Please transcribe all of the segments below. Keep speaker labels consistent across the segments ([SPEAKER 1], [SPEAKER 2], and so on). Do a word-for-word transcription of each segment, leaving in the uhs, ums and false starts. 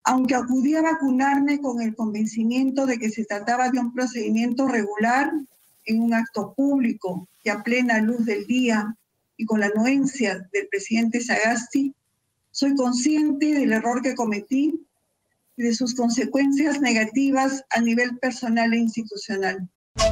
[SPEAKER 1] Aunque acudí a vacunarme con el convencimiento de que se trataba de un procedimiento regular en un acto público y a plena luz del día y con la anuencia del presidente Sagasti, soy consciente del error que cometí y de sus consecuencias negativas a nivel personal e institucional.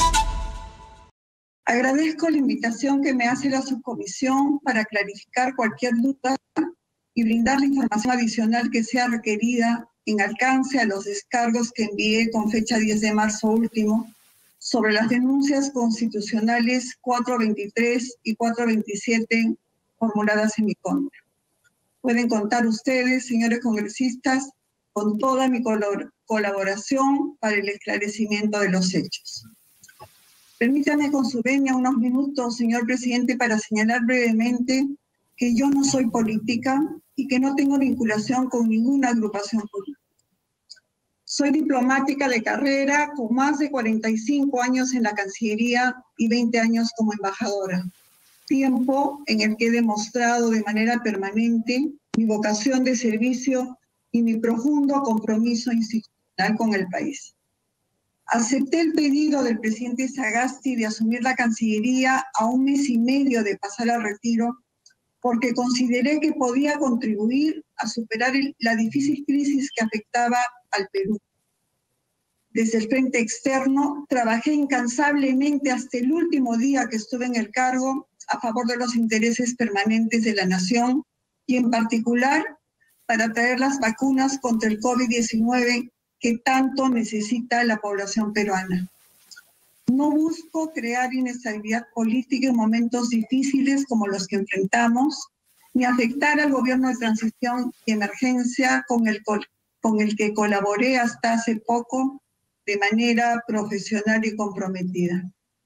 [SPEAKER 1] Agradezco la invitación que me hace la subcomisión para clarificar cualquier duda y brindar la información adicional que sea requerida en alcance a los descargos que envié con fecha diez de marzo último sobre las denuncias constitucionales cuatrocientos veintitrés y cuatrocientos veintisiete formuladas en mi contra. Pueden contar ustedes, señores congresistas, con toda mi colaboración para el esclarecimiento de los hechos. Permítame con su venia unos minutos, señor presidente, para señalar brevemente que yo no soy política y que no tengo vinculación con ninguna agrupación política. Soy diplomática de carrera con más de cuarenta y cinco años en la Cancillería y veinte años como embajadora. Tiempo en el que he demostrado de manera permanente mi vocación de servicio y mi profundo compromiso institucional con el país. Acepté el pedido del presidente Sagasti de asumir la Cancillería a un mes y medio de pasar al retiro porque consideré que podía contribuir a superar el, la difícil crisis que afectaba al Perú. Desde el frente externo, trabajé incansablemente hasta el último día que estuve en el cargo a favor de los intereses permanentes de la nación y en particular para traer las vacunas contra el COVID diecinueve que tanto necesita la población peruana. No busco crear inestabilidad política en momentos difíciles como los que enfrentamos, ni afectar al gobierno de transición y emergencia con el, con el que colaboré hasta hace poco de manera profesional y comprometida.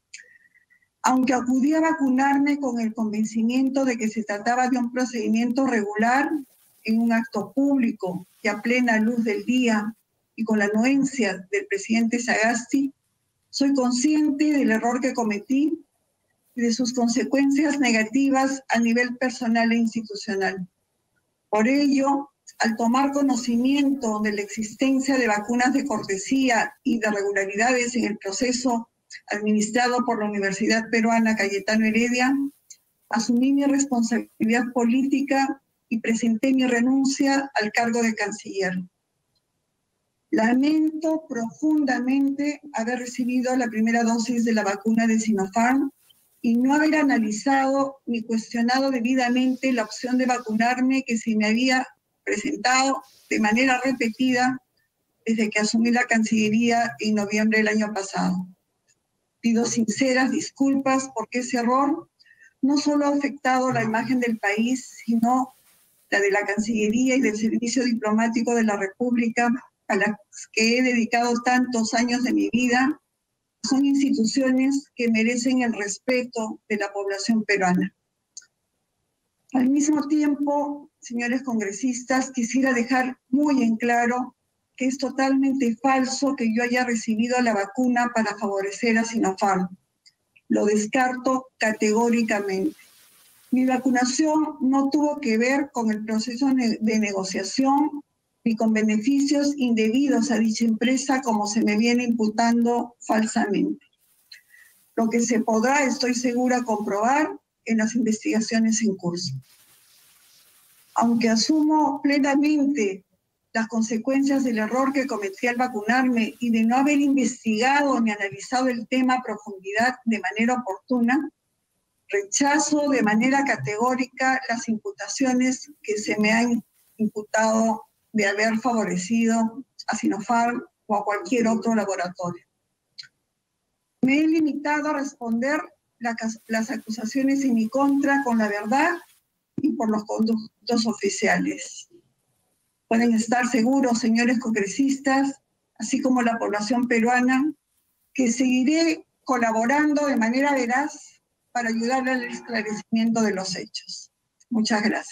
[SPEAKER 1] Aunque acudí a vacunarme con el convencimiento de que se trataba de un procedimiento regular en un acto público y a plena luz del día y con la anuencia del presidente Sagasti, soy consciente del error que cometí y de sus consecuencias negativas a nivel personal e institucional. Por ello, al tomar conocimiento de la existencia de vacunas de cortesía y de irregularidades en el proceso administrado por la Universidad Peruana Cayetano Heredia, asumí mi responsabilidad política y presenté mi renuncia al cargo de canciller. Lamento profundamente haber recibido la primera dosis de la vacuna de Sinopharm y no haber analizado ni cuestionado debidamente la opción de vacunarme que se me había presentado de manera repetida desde que asumí la Cancillería en noviembre del año pasado. Pido sinceras disculpas porque ese error no solo ha afectado la imagen del país, sino la de la Cancillería y del Servicio Diplomático de la República, a las que he dedicado tantos años de mi vida. Son instituciones que merecen el respeto de la población peruana. Al mismo tiempo, señores congresistas, quisiera dejar muy en claro que es totalmente falso que yo haya recibido la vacuna para favorecer a Sinopharm. Lo descarto categóricamente. Mi vacunación no tuvo que ver con el proceso de negociación ni con beneficios indebidos a dicha empresa como se me viene imputando falsamente. Lo que se podrá, estoy segura, comprobar en las investigaciones en curso. Aunque asumo plenamente las consecuencias del error que cometí al vacunarme y de no haber investigado ni analizado el tema a profundidad de manera oportuna, rechazo de manera categórica las imputaciones que se me han imputado de haber favorecido a Sinopharm o a cualquier otro laboratorio. Me he limitado a responder la, las acusaciones en mi contra con la verdad y por los conductos oficiales. Pueden estar seguros, señores congresistas, así como la población peruana, que seguiré colaborando de manera veraz para ayudar al esclarecimiento de los hechos. Muchas gracias.